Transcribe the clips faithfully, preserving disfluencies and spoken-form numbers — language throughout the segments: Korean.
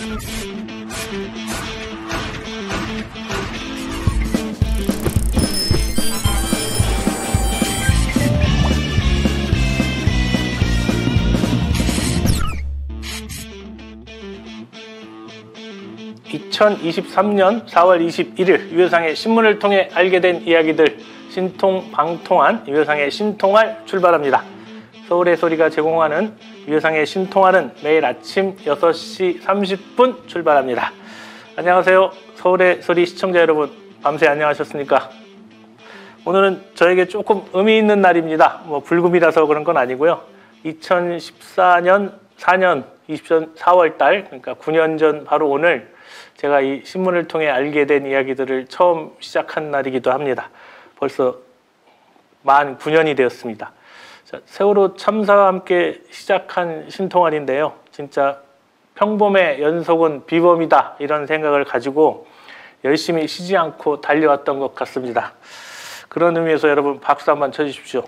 이천이십삼 년 사월 이십일일 유효상의 신문을 통해 알게 된 이야기들 신통방통한 유효상의 신통할 출발합니다. 서울의 소리가 제공하는 유효상의 신통할은 매일 아침 여섯 시 삼십 분 출발합니다. 안녕하세요. 서울의 소리 시청자 여러분, 밤새 안녕하셨습니까? 오늘은 저에게 조금 의미 있는 날입니다. 뭐 불금이라서 그런 건 아니고요. 이천십사 년 사 년 사월 달, 그러니까 구 년 전 바로 오늘 제가 이 신문을 통해 알게 된 이야기들을 처음 시작한 날이기도 합니다. 벌써 만 구 년이 되었습니다. 자, 세월호 참사와 함께 시작한 신통할인데요. 진짜 평범의 연속은 비범이다, 이런 생각을 가지고 열심히 쉬지 않고 달려왔던 것 같습니다. 그런 의미에서 여러분 박수 한번 쳐주십시오.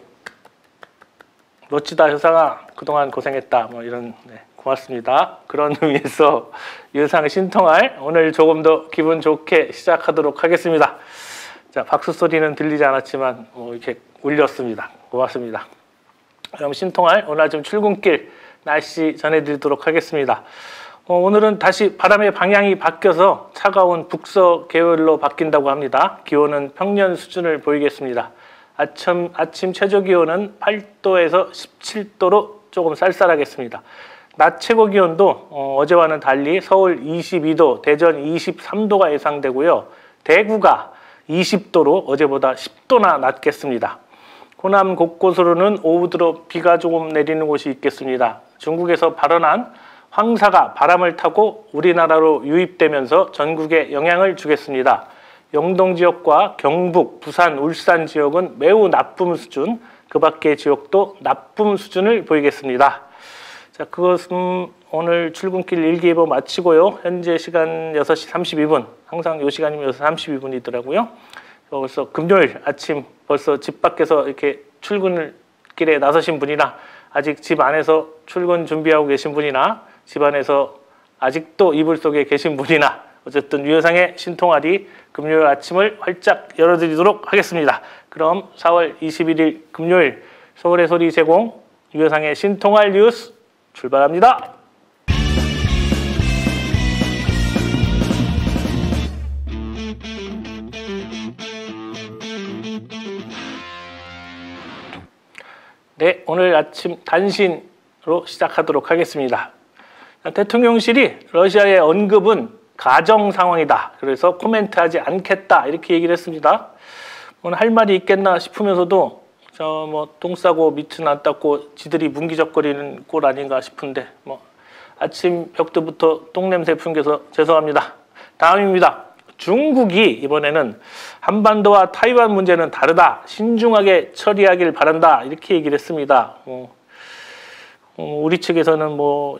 멋지다 효상아, 그동안 고생했다, 뭐 이런. 네. 고맙습니다. 그런 의미에서 유효상 신통할 오늘 조금 더 기분 좋게 시작하도록 하겠습니다. 자, 박수 소리는 들리지 않았지만 뭐 이렇게 울렸습니다. 고맙습니다. 그럼 신통할 오늘 아침 출근길 날씨 전해드리도록 하겠습니다. 어, 오늘은 다시 바람의 방향이 바뀌어서 차가운 북서 계열로 바뀐다고 합니다. 기온은 평년 수준을 보이겠습니다. 아침, 아침 최저 기온은 팔 도에서 십칠 도로 조금 쌀쌀하겠습니다. 낮 최고 기온도 어, 어제와는 달리 서울 이십이 도, 대전 이십삼 도가 예상되고요. 대구가 이십 도로 어제보다 십 도나 낮겠습니다. 호남 곳곳으로는 오후 들어 비가 조금 내리는 곳이 있겠습니다. 중국에서 발원한 황사가 바람을 타고 우리나라로 유입되면서 전국에 영향을 주겠습니다. 영동 지역과 경북, 부산, 울산 지역은 매우 나쁨 수준, 그 밖의 지역도 나쁨 수준을 보이겠습니다. 자, 그것은 오늘 출근길 일기예보 마치고요. 현재 시간 여섯 시 삼십이 분, 항상 이 시간이면 여섯 시 삼십이 분이더라고요. 벌써 금요일 아침 벌써 집 밖에서 이렇게 출근길에 나서신 분이나 아직 집 안에서 출근 준비하고 계신 분이나 집 안에서 아직도 이불 속에 계신 분이나 어쨌든 유효상의 신통할이 금요일 아침을 활짝 열어드리도록 하겠습니다. 그럼 사월 이십일일 금요일 서울의 소리 제공 유효상의 신통할 뉴스 출발합니다. 네, 오늘 아침 단신으로 시작하도록 하겠습니다. 대통령실이 러시아의 언급은 가정 상황이다, 그래서 코멘트하지 않겠다, 이렇게 얘기를 했습니다. 오늘 할 말이 있겠나 싶으면서도 저 뭐 똥 싸고 밑은 안 닦고 지들이 문기적거리는 꼴 아닌가 싶은데 뭐 아침 벽두부터 똥 냄새 풍겨서 죄송합니다. 다음입니다. 중국이 이번에는 한반도와 타이완 문제는 다르다, 신중하게 처리하길 바란다, 이렇게 얘기를 했습니다. 뭐, 어, 우리 측에서는 뭐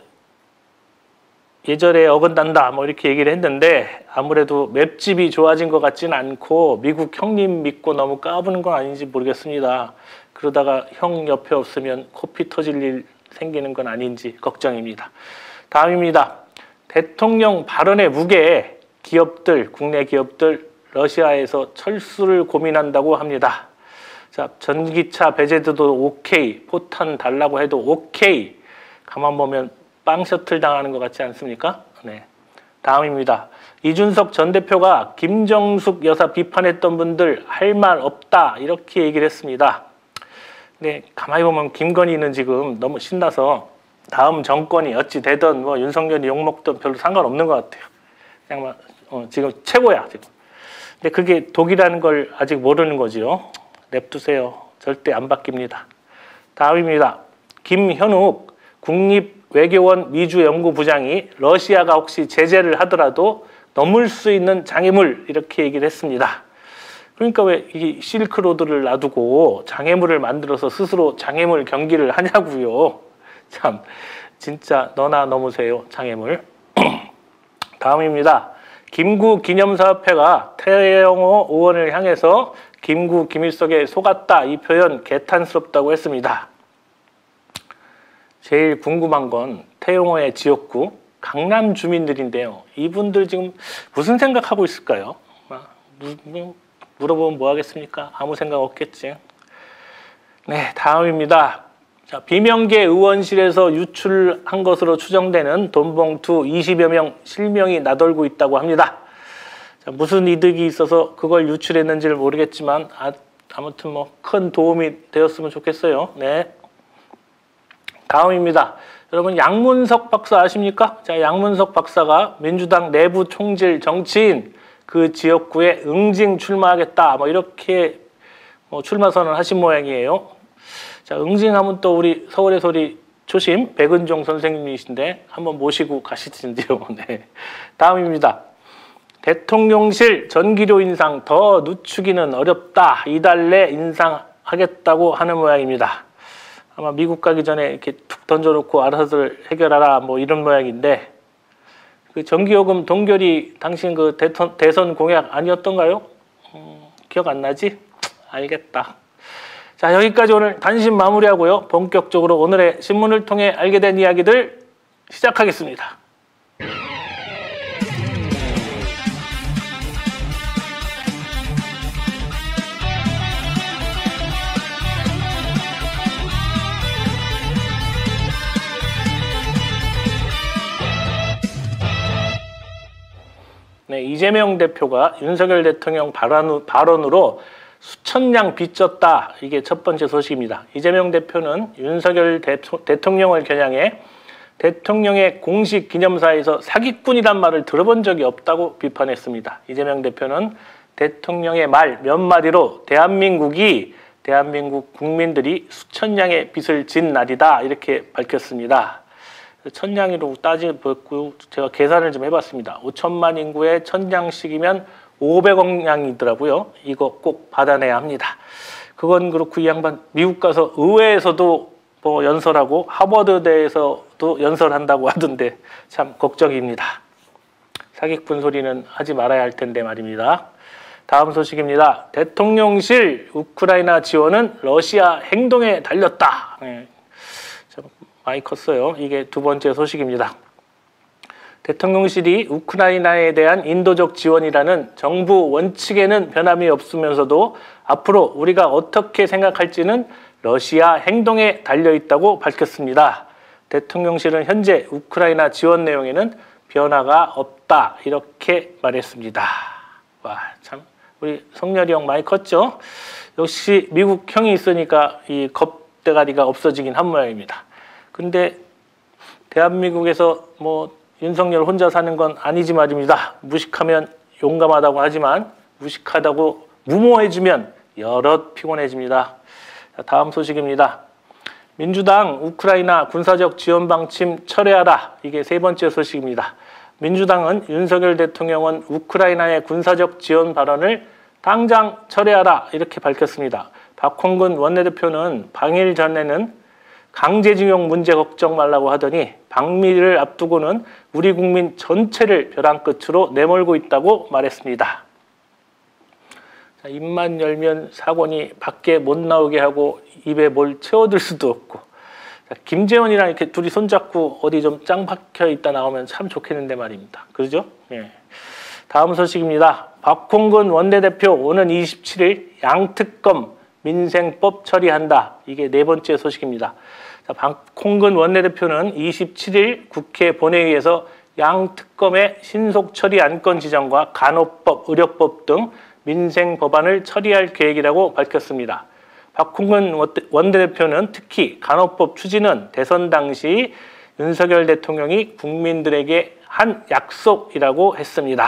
예절에 어긋난다, 뭐 이렇게 얘기를 했는데 아무래도 맵집이 좋아진 것 같지는 않고 미국 형님 믿고 너무 까부는 건 아닌지 모르겠습니다. 그러다가 형 옆에 없으면 코피 터질 일 생기는 건 아닌지 걱정입니다. 다음입니다. 대통령 발언의 무게에 기업들, 국내 기업들 러시아에서 철수를 고민한다고 합니다. 자, 전기차 배제도도 오케이, 포탄 달라고 해도 오케이. 가만 보면 빵 셔틀 당하는 것 같지 않습니까? 네. 다음입니다. 이준석 전 대표가 김정숙 여사 비판했던 분들 할 말 없다, 이렇게 얘기를 했습니다. 네, 가만히 보면 김건희는 지금 너무 신나서 다음 정권이 어찌 되든 뭐 윤석열이 욕먹든 별로 상관없는 것 같아요. 그냥 막 어, 지금 최고야 지금. 근데 그게 독이라는 걸 아직 모르는 거지요. 냅두세요. 절대 안 바뀝니다. 다음입니다. 김현욱 국립외교원 미주연구부장이 러시아가 혹시 제재를 하더라도 넘을 수 있는 장애물, 이렇게 얘기를 했습니다. 그러니까 왜 이 실크로드를 놔두고 장애물을 만들어서 스스로 장애물 경기를 하냐고요. 참 진짜 너나 넘으세요, 장애물. 다음입니다. 김구 기념사업회가 태영호 의원을 향해서 김구 김일성에 속았다, 이 표현 개탄스럽다고 했습니다. 제일 궁금한 건 태영호의 지역구, 강남 주민들인데요. 이분들 지금 무슨 생각하고 있을까요? 물어보면 뭐 하겠습니까? 아무 생각 없겠지. 네, 다음입니다. 자, 비명계 의원실에서 유출한 것으로 추정되는 돈봉투 이십여 명 실명이 나돌고 있다고 합니다. 자, 무슨 이득이 있어서 그걸 유출했는지를 모르겠지만 아, 아무튼 뭐 큰 도움이 되었으면 좋겠어요. 네. 다음입니다. 여러분 양문석 박사 아십니까? 자, 양문석 박사가 민주당 내부 총질 정치인 그 지역구에 응징 출마하겠다 뭐 이렇게 뭐 출마 선언을 하신 모양이에요. 자, 응징하면 또 우리 서울의 소리 초심 백은종 선생님이신데 한번 모시고 가시던데요. 네. 다음입니다. 대통령실 전기료 인상 더 늦추기는 어렵다. 이달 내 인상하겠다고 하는 모양입니다. 아마 미국 가기 전에 이렇게 툭 던져놓고 알아서들 해결하라 뭐 이런 모양인데 그 전기요금 동결이 당신 그 대선, 대선 공약 아니었던가요? 음, 기억 안 나지? 알겠다. 자, 여기까지 오늘 단신 마무리하고요. 본격적으로 오늘의 신문을 통해 알게 된 이야기들 시작하겠습니다. 네, 이재명 대표가 윤석열 대통령 발언, 발언으로 수천냥 빚졌다. 이게 첫 번째 소식입니다. 이재명 대표는 윤석열 대토, 대통령을 겨냥해 대통령의 공식 기념사에서 사기꾼이란 말을 들어본 적이 없다고 비판했습니다. 이재명 대표는 대통령의 말 몇 마디로 대한민국이 대한민국 국민들이 수천냥의 빚을 진 날이다. 이렇게 밝혔습니다. 천냥으로 따지고 제가 계산을 좀 해봤습니다. 오천만 인구에 천냥씩이면 오백억 냥이더라고요. 이거 꼭 받아내야 합니다. 그건 그렇고 이 양반 미국 가서 의회에서도 뭐 연설하고 하버드대에서도 연설한다고 하던데 참 걱정입니다. 사기꾼 소리는 하지 말아야 할 텐데 말입니다. 다음 소식입니다. 대통령실 우크라이나 지원은 러시아 행동에 달렸다. 네. 많이 컸어요. 이게 두 번째 소식입니다. 대통령실이 우크라이나에 대한 인도적 지원이라는 정부 원칙에는 변함이 없으면서도 앞으로 우리가 어떻게 생각할지는 러시아 행동에 달려있다고 밝혔습니다. 대통령실은 현재 우크라이나 지원 내용에는 변화가 없다. 이렇게 말했습니다. 와, 참 우리 성렬이 형 많이 컸죠? 역시 미국 형이 있으니까 이 겁대가리가 없어지긴 한 모양입니다. 근데 대한민국에서 뭐 윤석열 혼자 사는 건 아니지 말입니다. 무식하면 용감하다고 하지만 무식하다고 무모해지면 여럿 피곤해집니다. 자, 다음 소식입니다. 민주당 우크라이나 군사적 지원 방침 철회하라. 이게 세 번째 소식입니다. 민주당은 윤석열 대통령은 우크라이나의 군사적 지원 발언을 당장 철회하라 이렇게 밝혔습니다. 박홍근 원내대표는 방일 전에는 강제징용 문제 걱정 말라고 하더니 방미를 앞두고는 우리 국민 전체를 벼랑 끝으로 내몰고 있다고 말했습니다. 자, 입만 열면 사고니 밖에 못 나오게 하고 입에 뭘 채워들 수도 없고 자, 김재원이랑 이렇게 둘이 손잡고 어디 좀 짱 박혀 있다 나오면 참 좋겠는데 말입니다. 그러죠? 예. 다음 소식입니다. 박홍근 원내대표 오는 이십칠일 양특검 민생법 처리한다. 이게 네 번째 소식입니다. 자, 박홍근 원내대표는 이십칠일 국회 본회의에서 양특검의 신속 처리 안건 지정과 간호법, 의료법 등 민생 법안을 처리할 계획이라고 밝혔습니다. 박홍근 원내대표는 특히 간호법 추진은 대선 당시 윤석열 대통령이 국민들에게 한 약속이라고 했습니다.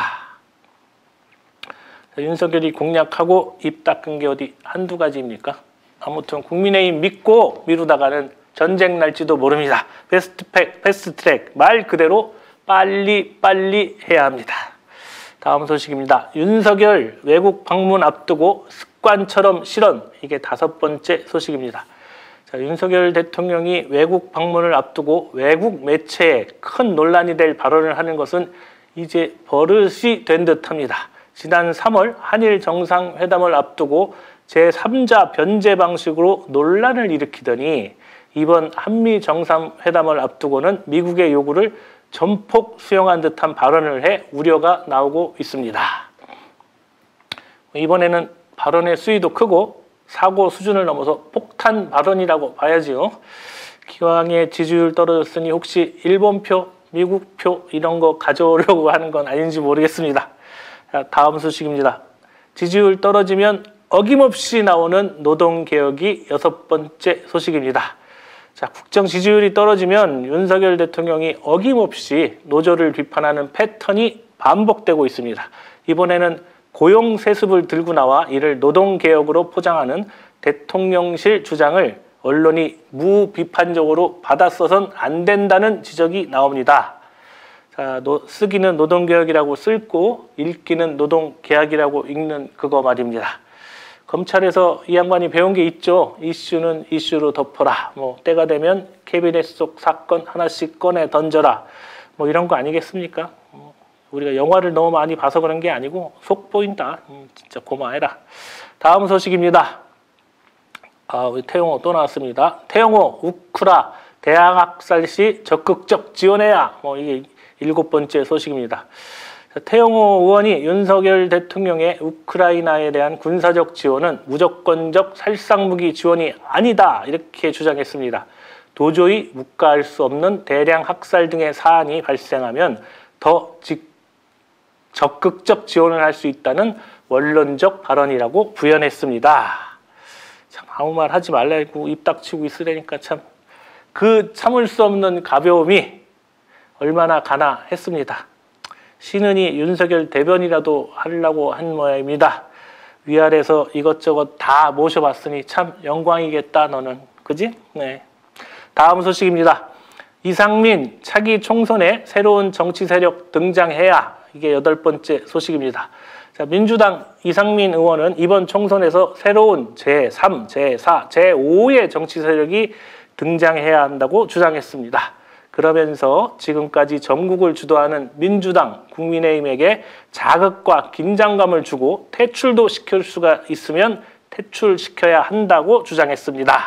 자, 윤석열이 공약하고 입 닦은 게 어디 한두 가지입니까? 아무튼 국민의힘 믿고 미루다가는 전쟁 날지도 모릅니다. 패스트팩, 패스트트랙 말 그대로 빨리 빨리 해야 합니다. 다음 소식입니다. 윤석열 외국 방문 앞두고 습관처럼 실언. 이게 다섯 번째 소식입니다. 자, 윤석열 대통령이 외국 방문을 앞두고 외국 매체에 큰 논란이 될 발언을 하는 것은 이제 버릇이 된 듯합니다. 지난 삼월 한일 정상회담을 앞두고 제삼자 변제 방식으로 논란을 일으키더니 이번 한미 정상회담을 앞두고는 미국의 요구를 전폭 수용한 듯한 발언을 해 우려가 나오고 있습니다. 이번에는 발언의 수위도 크고 사고 수준을 넘어서 폭탄 발언이라고 봐야지요. 기왕에 지지율 떨어졌으니 혹시 일본표, 미국표 이런 거 가져오려고 하는 건 아닌지 모르겠습니다. 자, 다음 소식입니다. 지지율 떨어지면 어김없이 나오는 노동개혁이 여섯 번째 소식입니다. 자, 국정 지지율이 떨어지면 윤석열 대통령이 어김없이 노조를 비판하는 패턴이 반복되고 있습니다. 이번에는 고용 세습을 들고 나와 이를 노동개혁으로 포장하는 대통령실 주장을 언론이 무비판적으로 받아써선 안 된다는 지적이 나옵니다. 자, 노, 쓰기는 노동개혁이라고 쓸고 읽기는 노동계약이라고 읽는 그거 말입니다. 검찰에서 이 양반이 배운 게 있죠. 이슈는 이슈로 덮어라. 뭐 때가 되면 캐비넷 속 사건 하나씩 꺼내 던져라. 뭐 이런 거 아니겠습니까? 우리가 영화를 너무 많이 봐서 그런 게 아니고 속 보인다. 음, 진짜 고마해라. 다음 소식입니다. 아, 우리 태영호 또 나왔습니다. 태영호 우크라 대학학살 시 적극적 지원해야. 뭐 이게 일곱 번째 소식입니다. 태영호 의원이 윤석열 대통령의 우크라이나에 대한 군사적 지원은 무조건적 살상무기 지원이 아니다 이렇게 주장했습니다. 도저히 묵과할 수 없는 대량 학살 등의 사안이 발생하면 더 직, 적극적 지원을 할 수 있다는 원론적 발언이라고 부연했습니다. 참 아무 말 하지 말라고 입 닥치고 있으려니까 참 그 참을 수 없는 가벼움이 얼마나 가나 했습니다. 신은이 윤석열 대변이라도 하려고 한 모양입니다. 위아래서 이것저것 다 모셔봤으니 참 영광이겠다 너는. 그지? 네. 다음 소식입니다. 이상민 차기 총선에 새로운 정치 세력 등장해야. 이게 여덟 번째 소식입니다. 자, 민주당 이상민 의원은 이번 총선에서 새로운 제삼, 제사, 제오의 정치 세력이 등장해야 한다고 주장했습니다. 그러면서 지금까지 전국을 주도하는 민주당, 국민의힘에게 자극과 긴장감을 주고 퇴출도 시킬 수가 있으면 퇴출시켜야 한다고 주장했습니다.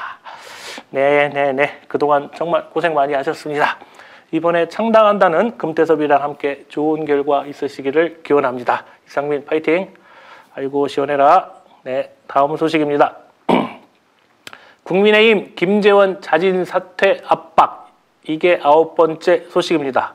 네네네, 그동안 정말 고생 많이 하셨습니다. 이번에 창당한다는 금태섭이랑 함께 좋은 결과 있으시기를 기원합니다. 이상민 파이팅! 아이고 시원해라. 네, 다음 소식입니다. 국민의힘 김재원 자진 사퇴 압박. 이게 아홉 번째 소식입니다.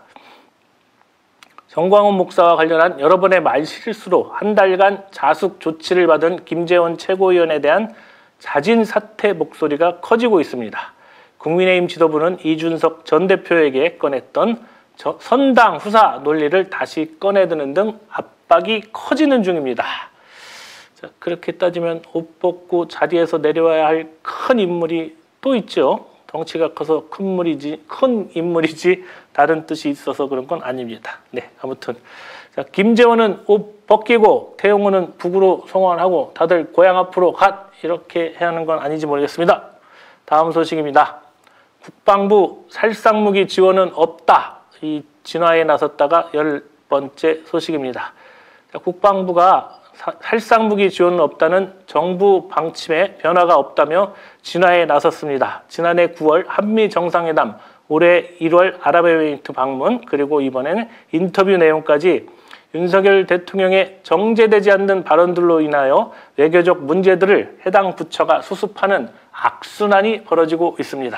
정광훈 목사와 관련한 여러 번의 말실수로 한 달간 자숙 조치를 받은 김재원 최고위원에 대한 자진 사퇴 목소리가 커지고 있습니다. 국민의힘 지도부는 이준석 전 대표에게 꺼냈던 저 선당 후사 논리를 다시 꺼내드는 등 압박이 커지는 중입니다. 자, 그렇게 따지면 옷 벗고 자리에서 내려와야 할 큰 인물이 또 있죠. 덩치가 커서 큰 물이지, 큰 인물이지 다른 뜻이 있어서 그런 건 아닙니다. 네, 아무튼 자, 김재원은 옷 벗기고 태용호는 북으로 송환하고 다들 고향 앞으로 갓 이렇게 해야 하는 건 아닌지 모르겠습니다. 다음 소식입니다. 국방부 살상무기 지원은 없다. 이 진화에 나섰다가 열 번째 소식입니다. 자, 국방부가 사, 살상무기 지원은 없다는 정부 방침에 변화가 없다며 진화에 나섰습니다. 지난해 구월 한미 정상회담, 올해 일월 아랍에미리트 방문, 그리고 이번에는 인터뷰 내용까지 윤석열 대통령의 정제되지 않는 발언들로 인하여 외교적 문제들을 해당 부처가 수습하는 악순환이 벌어지고 있습니다.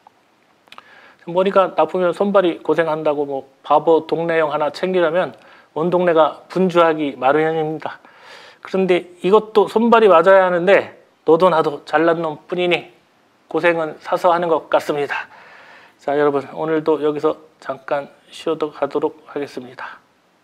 머리가 나쁘면 손발이 고생한다고 뭐 바보 동네형 하나 챙기려면 온 동네가 분주하기 마련입니다. 그런데 이것도 손발이 맞아야 하는데 너도 나도 잘난 놈 뿐이니 고생은 사서 하는 것 같습니다. 자, 여러분 오늘도 여기서 잠깐 쉬어도 가도록 하겠습니다.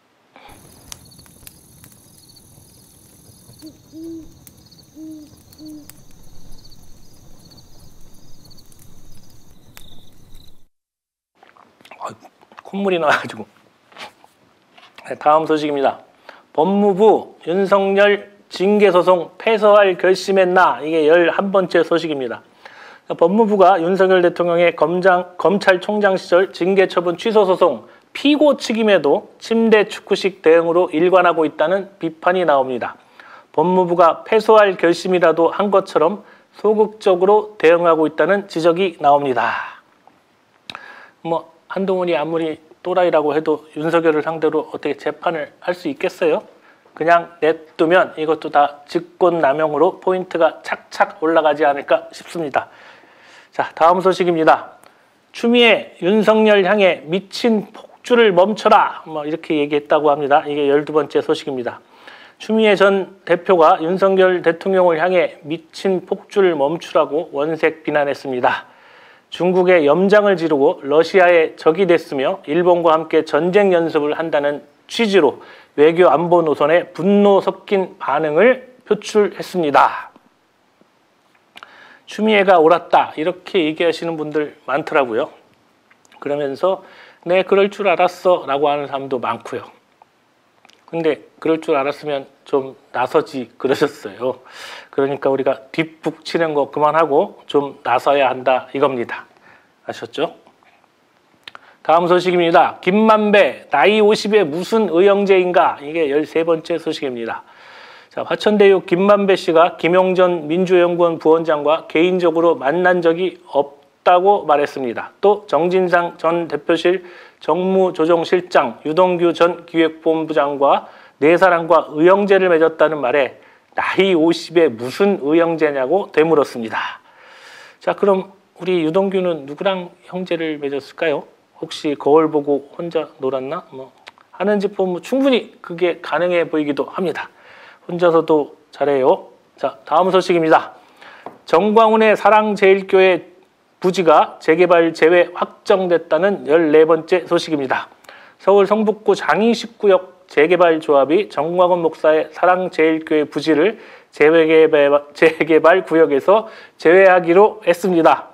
아, 콧물이 나와가지고. 네, 다음 소식입니다. 법무부 윤석열 징계소송 패소할 결심했나? 이게 열한 번째 소식입니다. 법무부가 윤석열 대통령의 검장, 검찰총장 시절 징계처분 취소소송 피고 측임에도 침대 축구식 대응으로 일관하고 있다는 비판이 나옵니다. 법무부가 패소할 결심이라도 한 것처럼 소극적으로 대응하고 있다는 지적이 나옵니다. 뭐 한동훈이 아무리 또라이라고 해도 윤석열을 상대로 어떻게 재판을 할 수 있겠어요? 그냥 냅두면 이것도 다 직권남용으로 포인트가 착착 올라가지 않을까 싶습니다. 자, 다음 소식입니다. 추미애 윤석열 향해 미친 폭주를 멈춰라, 뭐 이렇게 얘기했다고 합니다. 이게 열두 번째 소식입니다. 추미애 전 대표가 윤석열 대통령을 향해 미친 폭주를 멈추라고 원색 비난했습니다. 중국에 염장을 지르고 러시아의 적이 됐으며 일본과 함께 전쟁 연습을 한다는 취지로 외교 안보 노선에 분노 섞인 반응을 표출했습니다. 추미애가 옳았다 이렇게 얘기하시는 분들 많더라고요. 그러면서 네 그럴 줄 알았어 라고 하는 사람도 많고요. 근데 그럴 줄 알았으면 좀 나서지 그러셨어요. 그러니까 우리가 뒷북 치는 거 그만하고 좀 나서야 한다 이겁니다. 아셨죠? 다음 소식입니다. 김만배 나이 오십에 무슨 의형제인가? 이게 열세 번째 소식입니다. 자, 화천대유 김만배 씨가 김용전 민주연구원 부원장과 개인적으로 만난 적이 없다고 말했습니다. 또 정진상 전 대표실 정무조정실장, 유동규 전 기획본부장과 네 사람과 의형제를 맺었다는 말에 나이 오십에 무슨 의형제냐고 되물었습니다. 자, 그럼 우리 유동규는 누구랑 형제를 맺었을까요? 혹시 거울 보고 혼자 놀았나? 뭐 하는 집 보면 충분히 그게 가능해 보이기도 합니다. 혼자서도 잘해요. 자, 다음 소식입니다. 정광훈의 사랑제일교회 부지가 재개발 재회 확정됐다는 열네 번째 소식입니다. 서울 성북구 장이십구역 재개발 조합이 정광훈 목사의 사랑제일교회 부지를 재개발, 재개발 구역에서 제외하기로 했습니다.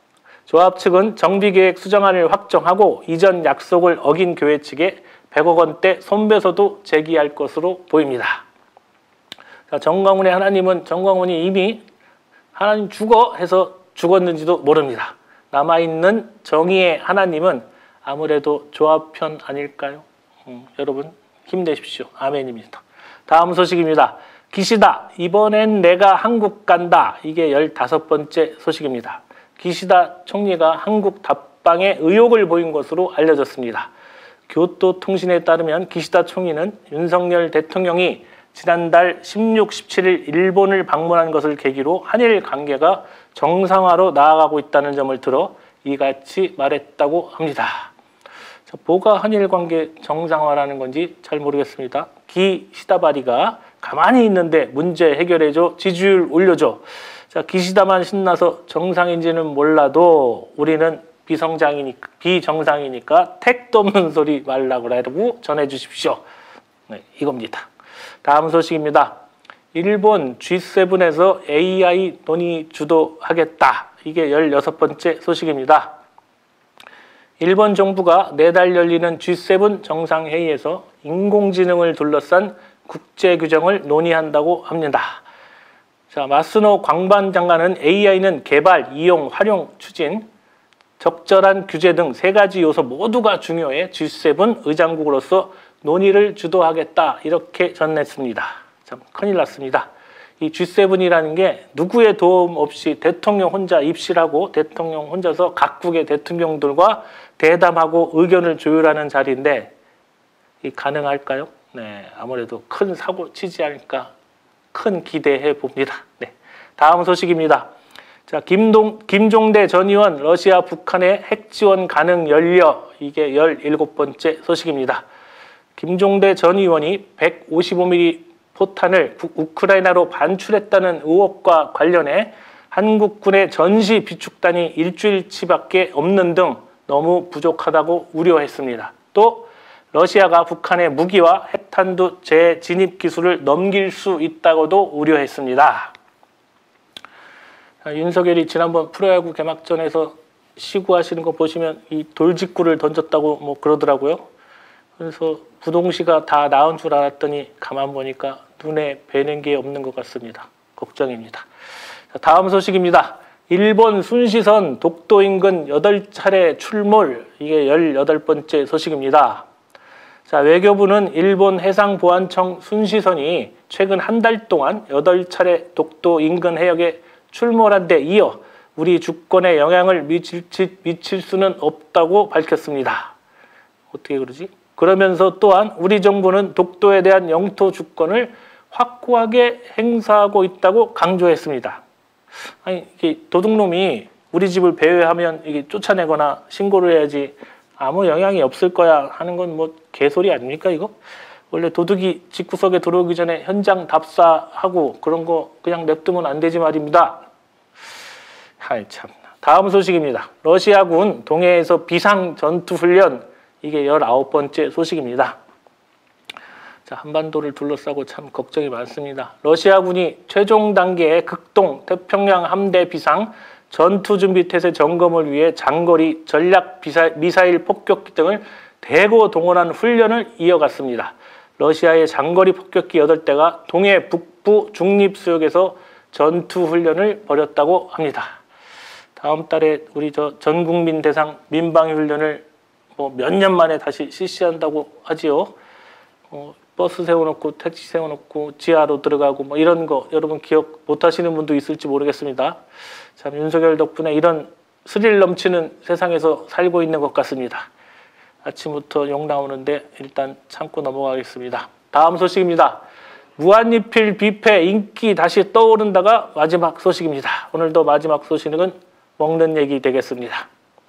조합 측은 정비계획 수정안을 확정하고 이전 약속을 어긴 교회 측에 백억 원대 손배소도 제기할 것으로 보입니다. 자, 정광훈의 하나님은 정광훈이 이미 하나님 죽어 해서 죽었는지도 모릅니다. 남아있는 정의의 하나님은 아무래도 조합 편 아닐까요? 음, 여러분 힘내십시오. 아멘입니다. 다음 소식입니다. 기시다 이번엔 내가 한국 간다. 이게 열다섯 번째 소식입니다. 기시다 총리가 한국 답방에 의욕을 보인 것으로 알려졌습니다. 교토통신에 따르면 기시다 총리는 윤석열 대통령이 지난달 십육, 십칠일 일본을 방문한 것을 계기로 한일 관계가 정상화로 나아가고 있다는 점을 들어 이같이 말했다고 합니다. 자, 뭐가 한일 관계 정상화라는 건지 잘 모르겠습니다. 기시다바리가 가만히 있는데 문제 해결해줘, 지지율 올려줘. 자, 기시다만 신나서 정상인지는 몰라도 우리는 비성장이니까, 비정상이니까 택도 없는 소리 말라고 전해주십시오. 네, 이겁니다. 다음 소식입니다. 일본 지 세븐에서 에이아이 논의 주도하겠다. 이게 열여섯 번째 소식입니다. 일본 정부가 내달 열리는 지 세븐 정상회의에서 인공지능을 둘러싼 국제규정을 논의한다고 합니다. 자, 마스노 광반 장관은 에이아이는 개발, 이용, 활용, 추진, 적절한 규제 등 세 가지 요소 모두가 중요해 지 세븐 의장국으로서 논의를 주도하겠다 이렇게 전했습니다. 참 큰일 났습니다. 이 지 세븐이라는 게 누구의 도움 없이 대통령 혼자 입실하고 대통령 혼자서 각국의 대통령들과 대담하고 의견을 조율하는 자리인데 이 가능할까요? 네, 아무래도 큰 사고 치지 않을까 큰 기대해 봅니다. 네, 다음 소식입니다. 자, 김동, 김종대 전 의원 러시아 북한의 핵 지원 가능 열려. 이게 열일곱 번째 소식입니다. 김종대 전 의원이 백오십오 밀리미터 포탄을 우크라이나로 반출했다는 의혹과 관련해 한국군의 전시 비축단이 일주일치밖에 없는 등 너무 부족하다고 우려했습니다. 또 러시아가 북한의 무기와 핵탄두 재진입 기술을 넘길 수 있다고도 우려했습니다. 윤석열이 지난번 프로야구 개막전에서 시구하시는 거 보시면 이 돌직구를 던졌다고 뭐 그러더라고요. 그래서 부동시가 다 나은 줄 알았더니 가만 보니까 눈에 뵈는 게 없는 것 같습니다. 걱정입니다. 다음 소식입니다. 일본 순시선 독도 인근 여덟 차례 출몰. 이게 열여덟 번째 소식입니다. 자, 외교부는 일본 해상보안청 순시선이 최근 한 달 동안 여덟 차례 독도 인근 해역에 출몰한 데 이어 우리 주권에 영향을 미칠, 미칠 수는 없다고 밝혔습니다. 어떻게 그러지? 그러면서 또한 우리 정부는 독도에 대한 영토 주권을 확고하게 행사하고 있다고 강조했습니다. 아니, 이게 도둑놈이 우리 집을 배회하면 이게 쫓아내거나 신고를 해야지 아무 영향이 없을 거야 하는 건 뭐 개소리 아닙니까 이거? 원래 도둑이 집구석에 들어오기 전에 현장 답사하고 그런 거 그냥 냅두면 안 되지 말입니다. 아이 참. 다음 소식입니다. 러시아군 동해에서 비상 전투 훈련, 이게 열아홉 번째 소식입니다. 자, 한반도를 둘러싸고 참 걱정이 많습니다. 러시아군이 최종 단계의 극동 태평양 함대 비상 전투 준비 태세 점검을 위해 장거리 전략 미사일 폭격기 등을 대거 동원한 훈련을 이어갔습니다. 러시아의 장거리 폭격기 여덟 대가 동해 북부 중립수역에서 전투 훈련을 벌였다고 합니다. 다음 달에 우리 저 전국민 대상 민방위 훈련을 뭐 몇 년 만에 다시 실시한다고 하지요. 어, 버스 세워놓고 택시 세워놓고 지하로 들어가고 뭐 이런 거 여러분 기억 못하시는 분도 있을지 모르겠습니다. 참 윤석열 덕분에 이런 스릴 넘치는 세상에서 살고 있는 것 같습니다. 아침부터 욕 나오는데 일단 참고 넘어가겠습니다. 다음 소식입니다. 무한리필 뷔페 인기 다시 떠오른다가 마지막 소식입니다. 오늘도 마지막 소식은 먹는 얘기 되겠습니다.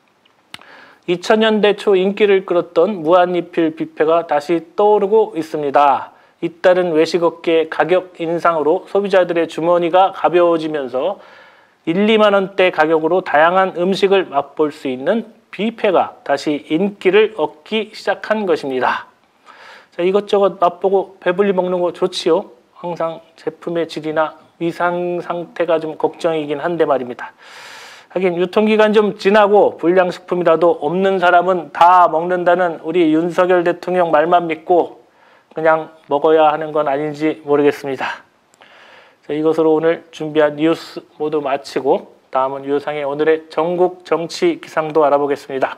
이천 년대 초 인기를 끌었던 무한리필 뷔페가 다시 떠오르고 있습니다. 잇따른 외식업계의 가격 인상으로 소비자들의 주머니가 가벼워지면서 일, 이만 원대 가격으로 다양한 음식을 맛볼 수 있는 뷔페가 다시 인기를 얻기 시작한 것입니다. 자, 이것저것 맛보고 배불리 먹는 거 좋지요. 항상 제품의 질이나 위상 상태가 좀 걱정이긴 한데 말입니다. 하긴 유통기간 좀 지나고 불량식품이라도 없는 사람은 다 먹는다는 우리 윤석열 대통령 말만 믿고 그냥 먹어야 하는 건 아닌지 모르겠습니다. 자, 이것으로 오늘 준비한 뉴스 모두 마치고 다음은 유효상의 오늘의 전국 정치 기상도 알아보겠습니다.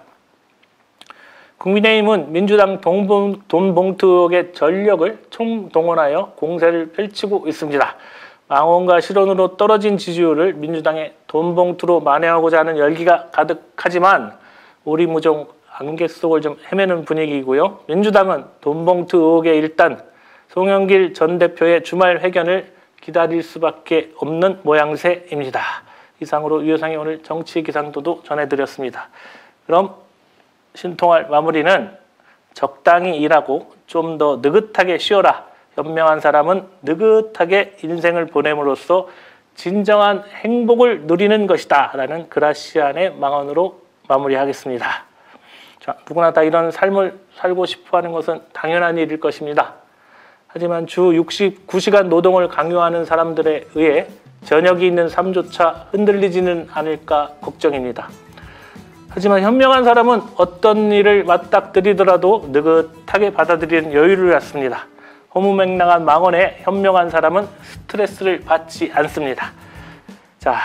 국민의힘은 민주당 동봉, 돈봉투 의혹의 전력을 총동원하여 공세를 펼치고 있습니다. 망언과 실언으로 떨어진 지지율을 민주당의 돈봉투로 만회하고자 하는 열기가 가득하지만 오리무종 안개 속을 좀 헤매는 분위기이고요. 민주당은 돈봉투 의혹에 일단 송영길 전 대표의 주말 회견을 기다릴 수밖에 없는 모양새입니다. 이상으로 유효상의 오늘 정치 기상도도 전해드렸습니다. 그럼 신통할 마무리는 적당히 일하고 좀 더 느긋하게 쉬어라. 현명한 사람은 느긋하게 인생을 보냄으로써 진정한 행복을 누리는 것이다 라는 그라시안의 망언으로 마무리하겠습니다. 자, 누구나 다 이런 삶을 살고 싶어하는 것은 당연한 일일 것입니다. 하지만 주 육십구 시간 노동을 강요하는 사람들에 의해 저녁이 있는 삶조차 흔들리지는 않을까 걱정입니다. 하지만 현명한 사람은 어떤 일을 맞닥뜨리더라도 느긋하게 받아들이는 여유를 갖습니다. 허무맹랑한 망언에 현명한 사람은 스트레스를 받지 않습니다. 자,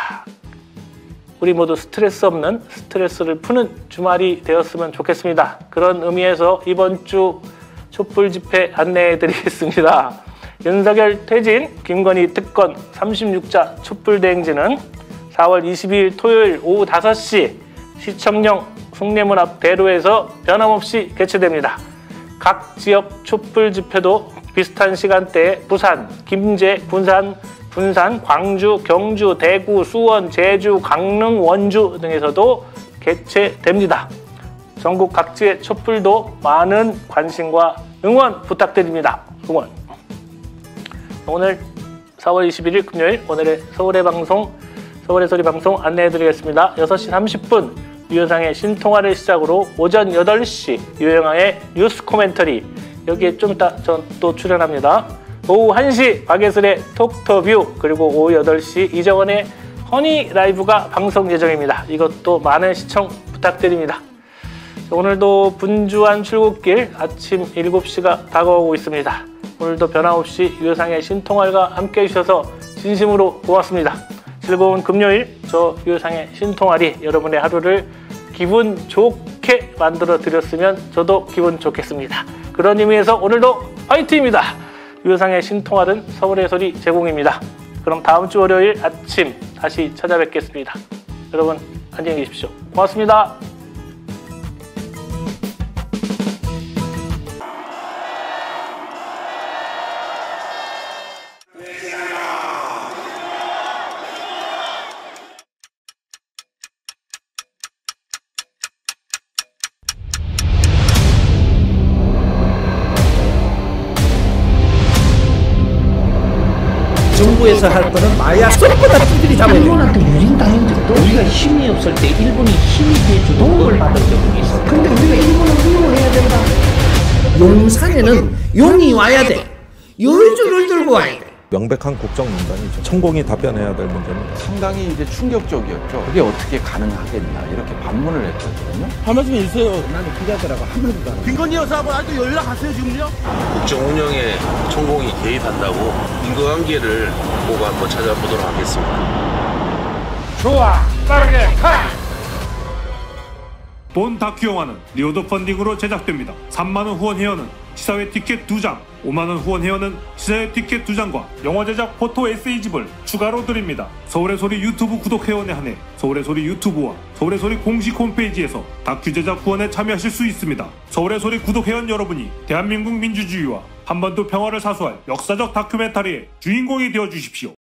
우리 모두 스트레스 없는 스트레스를 푸는 주말이 되었으면 좋겠습니다. 그런 의미에서 이번 주 촛불 집회 안내해 드리겠습니다. 윤석열 퇴진, 김건희 특권 삼십육 자 촛불 대행진은 사월 이십이일 토요일 오후 다섯 시 시청령 숭례문 앞 대로에서 변함없이 개최됩니다. 각 지역 촛불 집회도 비슷한 시간대에 부산, 김제, 군산, 군산, 광주, 경주, 대구, 수원, 제주, 강릉, 원주 등에서도 개최됩니다. 전국 각지의 촛불도 많은 관심과 응원 부탁드립니다. 응원. 오늘 사월 이십일일 금요일 오늘의 서울의 방송, 서울의 소리 방송 안내해드리겠습니다. 여섯 시 삼십 분 유효상의 신통화를 시작으로 오전 여덟 시 유영아의 뉴스 코멘터리, 여기에 좀 이따 전 또 출연합니다. 오후 한 시 박예슬의 톡터뷰, 그리고 오후 여덟 시 이정원의 허니 라이브가 방송 예정입니다. 이것도 많은 시청 부탁드립니다. 오늘도 분주한 출국길 아침 일곱 시가 다가오고 있습니다. 오늘도 변함없이 유효상의 신통할과 함께 해주셔서 진심으로 고맙습니다. 즐거운 금요일, 저 유효상의 신통할이 여러분의 하루를 기분 좋게 만들어 드렸으면 저도 기분 좋겠습니다. 그런 의미에서 오늘도 화이팅입니다. 유효상의 신통할은 서울의 소리 제공입니다. 그럼 다음 주 월요일 아침 다시 찾아뵙겠습니다. 여러분 안녕히 계십시오. 고맙습니다. 정부에서 할 거는 마약 쏙보다 두들이 잡아야 돼. 일본한테 유린당한 적도 우리가 힘이 없을 때 일본이 힘이 돼주고 도움을 받은 적이 있어. 근데 우리가 일본을 훌륭해야 된다. 용산에는 용이 와야 돼. 요주를 들고 와야 돼. 명백한 국정 농단이죠. 천공이 답변해야 될 문제입니다. 상당히 이제 충격적이었죠. 그게 어떻게 가능하겠냐 이렇게 반문을 했거든요. 한 말씀 해주세요. 나는 기자들하고 한 마디도 안 해. 김건희 여사하고 아직도 연락하세요 지금요? 국정 운영에 천공이 개입한다고 인과관계를 보고 한번 찾아보도록 하겠습니다. 좋아, 빠르게 가! 본 다큐 영화는 리오드 펀딩으로 제작됩니다. 삼만 원 후원 회원은 시사회 티켓 두 장, 오만 원 후원 회원은 시사회 티켓 두 장과 영화 제작 포토 에세이집을 추가로 드립니다. 서울의 소리 유튜브 구독 회원에 한해 서울의 소리 유튜브와 서울의 소리 공식 홈페이지에서 다큐 제작 후원에 참여하실 수 있습니다. 서울의 소리 구독 회원 여러분이 대한민국 민주주의와 한반도 평화를 사수할 역사적 다큐멘터리의 주인공이 되어 주십시오.